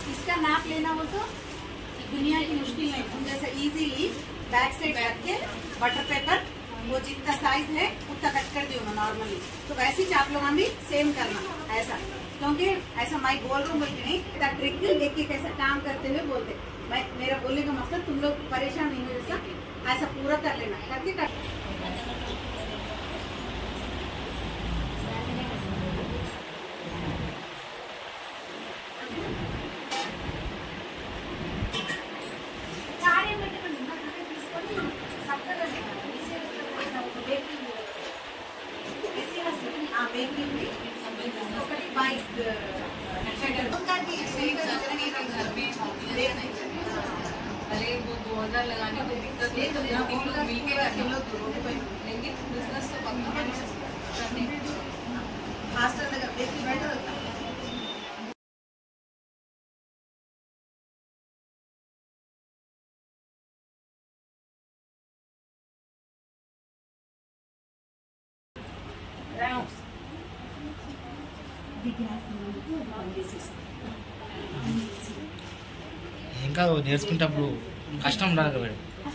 इसका नाप लेना हो तो दुनिया की मुश्किल नहीं, तुम जैसे इजीली बैक साइड रख के बटर पेपर वो जितना साइज है उतना कट कर दियो ना नॉर्मली। तो वैसे ही आप लोग भी सेम करना ऐसा, क्योंकि ऐसा मैं बोल रहा हूँ बोल के नहीं, ट्रिक देखिए कैसा काम करते हुए बोलते। मैं मेरा बोलने का मकसद तुम लोग परेशान नहीं हो, जैसा ऐसा पूरा कर लेना करके कर। अरे वो 2000 लगाने को दिक्कत नहीं, तो मिलके लेकिन बिजनेस तो पक्का करने हास्टल लगा देखिए बैठो। ఇంకా నేర్చుకుంటప్పుడు కష్టం రాదు మేడం.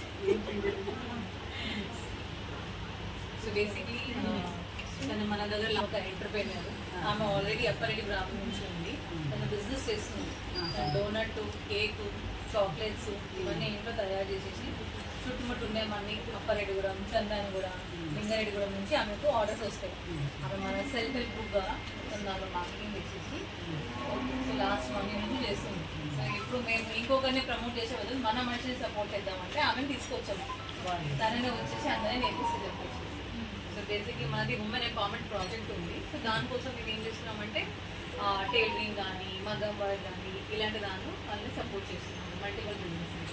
సో బేసిక్లీ తను మన దగ్గర ఒక ఎంటర్ప్రైనర్, ఆమె ఆల్రెడీ అప్పారెడ్డి బ్రాహ్మణ్ నుంచి ఉంది. తను బిజినెస్ చేస్తుంది. డోనట్, కేక్, చాక్లెట్స్ ఇవన్నీ ఇంట్లో తయారు చేసేసి చుట్టుముట్టు ఉండేమన్నీ అప్పారెడ్డిగూడెం, చందానగూడెం, లింగారెడ్డిగూడెం నుంచి ఆమెకు ఆర్డర్స్ వస్తాయి. ఆమె మన సెల్ఫ్ హెల్ప్ గ్రూప్గా దాంట్లో మార్కెటింగ్ చేసేసి లాస్ట్ 1 year నుంచి చేస్తుంది. సో ఇప్పుడు మేము ఇంకొకరిని ప్రమోట్ చేసే బదులు మన మనిషిని సపోర్ట్ చేద్దామంటే ఆమెను తీసుకొచ్చాము. తననే వచ్చేసి అందరినీ నేర్పిస్తే చెప్పచ్చు. సో బేసిక్లీ మనది ఉమెన్ ఎంపవర్మెంట్ ప్రాజెక్ట్ ఉంది. సో దానికోసం మేము ఏం చేస్తున్నామంటే టైలరింగ్ కానీ, మగ్గం వర్క్ కానీ ఇలాంటి దాన్ని వాళ్ళని సపోర్ట్ చేస్తున్నాము. మల్టిపుల్ బిజినెస్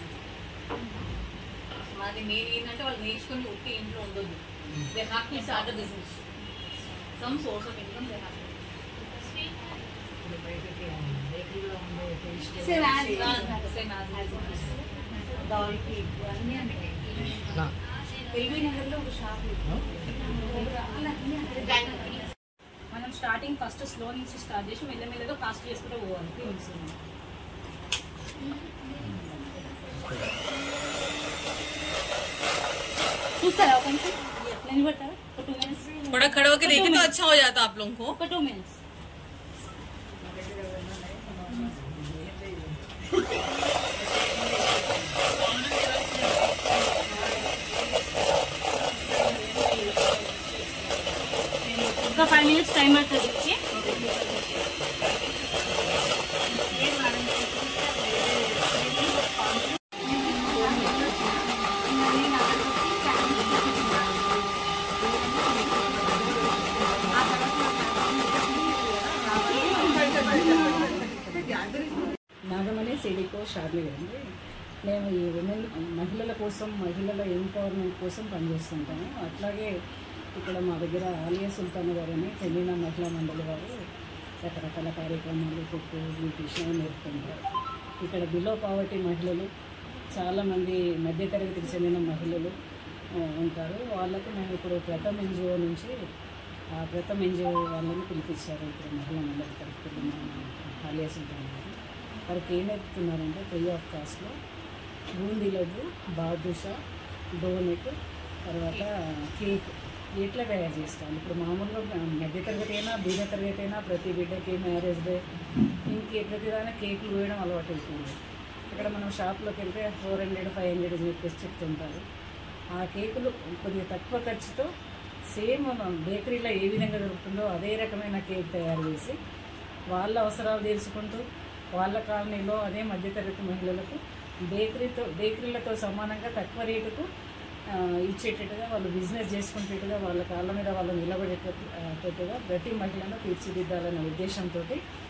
మాది మెయిన్ ఏంటంటే వాళ్ళు నేర్చుకుని ఉట్టి ఇంట్లో ఉండదు. They have to start a business, some source of income they have. మనం స్టార్టింగ్ ఫస్ట్ స్లో నుంచి స్టార్ట్ చేసి మెల్లమెల్లగా కాస్ట్ చేసుకుంటూ పోవాలి. చూస్తారా ఒక నిమిషం నిలబడతారా? ఒక 2 minutes थोड़ा खड़े होकर देखे तो अच्छा हो जाता आप लोगों को. ఒక 2 minutes. ఇంకా 5 minutes టైం పడుతుంది. నాగమణి సిడికో షార్లీ అండి. మేము ఈ ఉమెన్ మహిళల కోసం, మహిళల ఎంపవర్మెంట్ కోసం పనిచేస్తుంటాము. అట్లాగే ఇక్కడ మా దగ్గర ఆలియా సుల్తాన్ గారని తెలంగాణ మహిళా మండలి వారు రకరకాల కార్యక్రమాలు, కుక్కు, బ్యూటిషియన్ నేర్పుతుంటారు. ఇక్కడ బిలో పావర్టీ మహిళలు, చాలామంది మధ్యతరగతికి చెందిన మహిళలు ఉంటారు. వాళ్ళకు మేము ఇప్పుడు ప్రథమ్ ఎన్జిఓ నుంచి ప్రథమ్ ఎన్జిఓ వాళ్ళని పిలిపించారు. ఇక్కడ మహిళా మండలి తరఫున ఆలియా సుల్తాన్ గారు. వారికి ఏం నేర్పుతున్నారంటే ఫ్రీ ఆఫ్ కాస్ట్లో బూందీ లడ్డు, బాదుషా, డోనెట్, తర్వాత కేక్ ఎట్లా తయారు చేస్తాను. ఇప్పుడు మామూలుగా మధ్యతరగతి అయినా, బీద తరగతి అయినా ప్రతి బిడ్డకి మ్యారేజ్ డే ప్రతిదానా కేకులు వేయడం అలవాటు అవుతుంది. ఇక్కడ మనం షాప్లోకి వెళ్తే 400, 500 చెప్పేసి చెప్తుంటారు. ఆ కేకులు కొద్దిగా తక్కువ ఖర్చుతో సేమ్ బేకరీలో ఏ విధంగా దొరుకుతుందో అదే రకమైన కేక్ తయారు చేసి వాళ్ళ అవసరాలు తీర్చుకుంటూ వాళ్ళ కాలనీలో అదే మధ్యతరగతి మహిళలకు బేకరీలతో సమానంగా తక్కువ రేటుకు ఇచ్చేటట్టుగా, వాళ్ళు బిజినెస్ చేసుకునేట్టుగా, వాళ్ళ కాళ్ళ మీద వాళ్ళు నిలబడేటట్టుగా ప్రతి మహిళను తీర్చిదిద్దాలనే ఉద్దేశంతో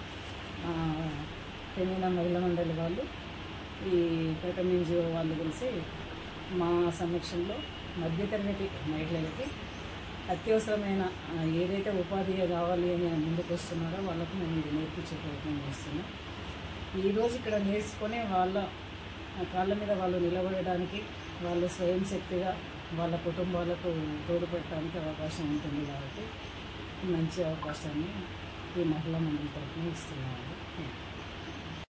తెలంగాణ మహిళా మండలి వాళ్ళు ఈ ప్రథమ్ ఎన్జిఓ వాళ్ళు కలిసి మా సమక్షంలో మధ్యతరగతి మహిళలకి అత్యవసరమైన ఏదైతే ఉపాధి కావాలి అని ముందుకు వస్తున్నారో వాళ్ళకు మేము ఇది నేర్పించే ప్రయత్నం చేస్తున్నాం. ఈరోజు ఇక్కడ నేర్చుకొని వాళ్ళ కాళ్ళ మీద వాళ్ళు నిలబడడానికి, వాళ్ళ స్వయం శక్తిగా వాళ్ళ కుటుంబాలకు తోడ్పడటానికి అవకాశం ఉంటుంది. కాబట్టి మంచి అవకాశాన్ని ఈ మహిళా మండలి తరఫున ఇస్తున్నాము.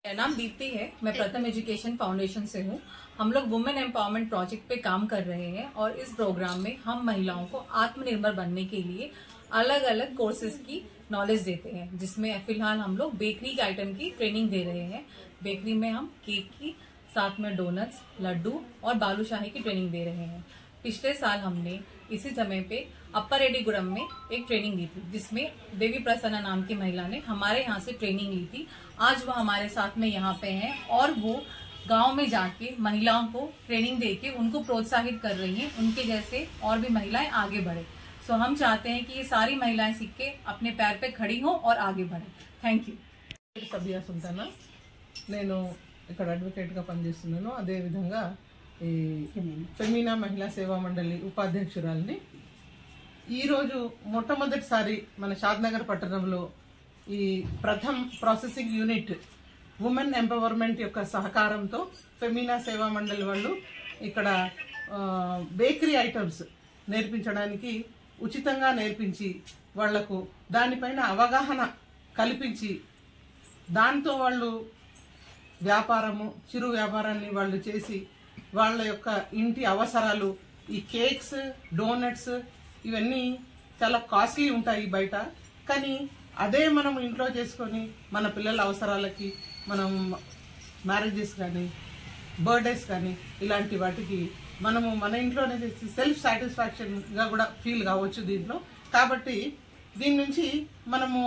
मेरा नाम दीप्ति है। मैं प्रथम एजुकेशन फाउंडेशन से हूँ। हम लोग वुमेन एम्पावरमेंट प्रोजेक्ट पे काम कर रहे हैं और इस प्रोग्राम में हम महिलाओं को आत्मनिर्भर बनने के लिए अलग अलग कोर्सेज की नॉलेज देते हैं, जिसमें फिलहाल हम लोग बेकरी के आइटम की ट्रेनिंग दे रहे हैं। बेकरी में हम केक की, साथ में डोनट्स, लड्डू और बालूशाही की ट्रेनिंग दे रहे हैं। पिछले साल हमने इसी समय पे अपर एडीगुड़म में एक ट्रेनिंग दी थी, जिसमें देवी प्रसन्ना नाम की महिला ने हमारे यहाँ से ट्रेनिंग ली थी। आज वो हमारे साथ में यहाँ पे हैं और वो गांव में जाके महिलाओं को ट्रेनिंग देके उनको प्रोत्साहित कर रही हैं, उनके जैसे और भी महिलाएं आगे बढ़े। सो हम चाहते हैं कि ये सारी महिलाएं सीख के अपने पैर पे खड़ी हों और आगे बढ़े। Thank you. సబియా సుల్తానా, నేను ఇక్కడ అడ్వకేట్గా పనిచేస్తున్నాను. అదేవిధంగా ఈ ఫెమినా మహిళా సేవా మండలి ఉపాధ్యక్షురాలిని. ఈరోజు మొట్టమొదటిసారి మన షాద్నగర్ పట్టణంలో ఈ Pratham processing unit women empowerment యొక్క సహకారంతో ఫెమినా సేవా మండలి వాళ్ళు ఇక్కడ బేకరీ ఐటమ్స్ నేర్పించడానికి ఉచితంగా నేర్పించి వాళ్లకు దానిపైన అవగాహన కల్పించి దాంతో వాళ్ళు వ్యాపారము, చిరు వ్యాపారాన్ని వాళ్ళు చేసి వాళ్ళ యొక్క ఇంటి అవసరాలు, ఈ కేక్స్, డోనట్స్ ఇవన్నీ చాలా కాస్ట్లీ ఉంటాయి బయట. కానీ అదే మనం ఇంట్లో చేసుకొని మన పిల్లల అవసరాలకి, మనం మ్యారేజెస్ కానీ, బర్త్డేస్ కానీ ఇలాంటి వాటికి మనము మన ఇంట్లోనే చేసి సెల్ఫ్ సాటిస్ఫాక్షన్గా కూడా ఫీల్ కావచ్చు దీంట్లో. కాబట్టి దీని నుంచి మనము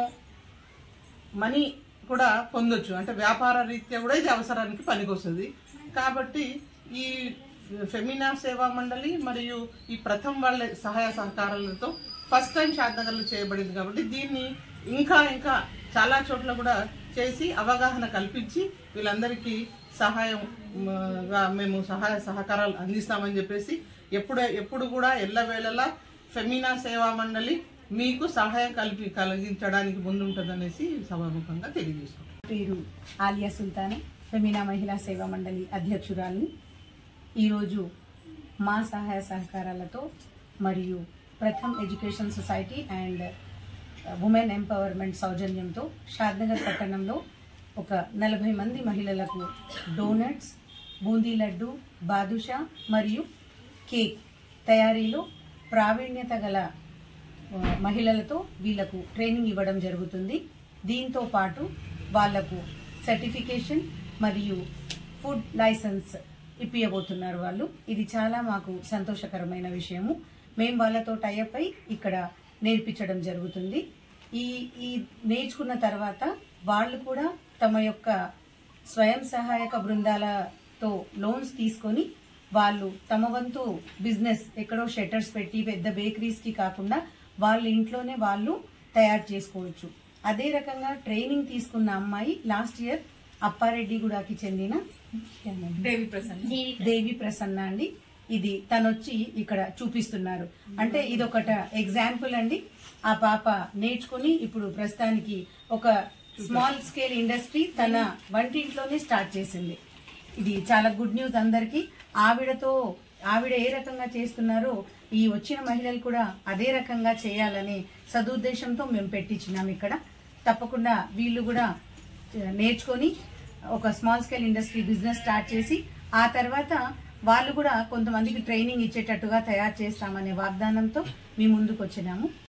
మనీ కూడా పొందొచ్చు, అంటే వ్యాపార రీత్యా కూడా ఇది అవసరానికి పనికొస్తుంది. కాబట్టి ఈ ఫెమినా సేవా మండలి మరియు ఈ ప్రథమ్ వాళ్ళ సహాయ సహకారాలతో ఫస్ట్ టైం షాద్నగర్లో చేయబడింది. కాబట్టి దీన్ని ఇంకా ఇంకా చాలా చోట్ల కూడా చేసి అవగాహన కల్పించి వీళ్ళందరికీ సహాయంగా మేము సహాయ సహకారాలు అందిస్తామని చెప్పేసి ఎప్పుడు కూడా ఎల్లవేళలా ఫెమినా సేవా మండలి మీకు సహాయం కలిగించడానికి ముందుంటుందనేసి సభాముఖంగా తెలియజేస్తున్నాం. పేరు ఆలియా సుల్తానా, ఫెమినా మహిళా సేవా మండలి అధ్యక్షురాలిని. ఈరోజు మా సహాయ సహకారాలతో మరియు Pratham education society and women empowerment సౌజన్యంతో షాద్నగర్ పట్టణంలో ఒక 40 మంది మహిళలకు డోనట్స్, బూందీ లడ్డు, బాదుషా మరియు కేక్ తయారీలో ప్రావీణ్యత గల మహిళలతో వీళ్లకు ట్రైనింగ్ ఇవ్వడం జరుగుతుంది. దీంతో పాటు వాళ్లకు సర్టిఫికేషన్ మరియు ఫుడ్ లైసెన్స్ ఇప్పియబోతున్నారు వాళ్ళు. ఇది చాలా మాకు సంతోషకరమైన విషయము. మేము వాళ్ళతో టైఅప్ అయి ఇక్కడ నేర్పించడం జరుగుతుంది. ఈ నేర్చుకున్న తర్వాత వాళ్ళు కూడా తమ యొక్క స్వయం సహాయక బృందాలతో లోన్స్ తీసుకొని వాళ్ళు తమ వంతు బిజినెస్ ఎక్కడో షట్టర్స్ పెట్టి పెద్ద బేకరీస్కి కాకుండా వాళ్ళ ఇంట్లోనే వాళ్ళు తయారు చేసుకోవచ్చు. అదే రకంగా ట్రైనింగ్ తీసుకున్న అమ్మాయి లాస్ట్ ఇయర్ అప్పారెడ్డిగూడకి చెందిన దేవి ప్రసన్న అండి. ఇది తనొచ్చి ఇక్కడ చూపిస్తున్నారు. అంటే ఇదొకట ఎగ్జాంపుల్ అండి. ఆ పాప నేర్చుకుని ఇప్పుడు ప్రస్తుతానికి ఒక స్మాల్ స్కేల్ ఇండస్ట్రీ తన వంటింట్లోనే స్టార్ట్ చేసింది. ఇది చాలా గుడ్ న్యూస్ అందరికీ. ఆవిడ ఏ రకంగా చేస్తున్నారో ఈ వచ్చిన మహిళలు కూడా అదే రకంగా చేయాలనే సదుద్దేశంతో మేము పెట్టించినాం ఇక్కడ. తప్పకుండా వీళ్ళు కూడా నేర్చుకొని ఒక small scale industry business start చేసి ఆ తర్వాత వాళ్ళు కూడా కొంతమందికి ట్రైనింగ్ ఇచ్చేటట్టుగా తయారు చేస్తామనే వాగ్దానంతో మీ ముందుకు వచ్చినాము.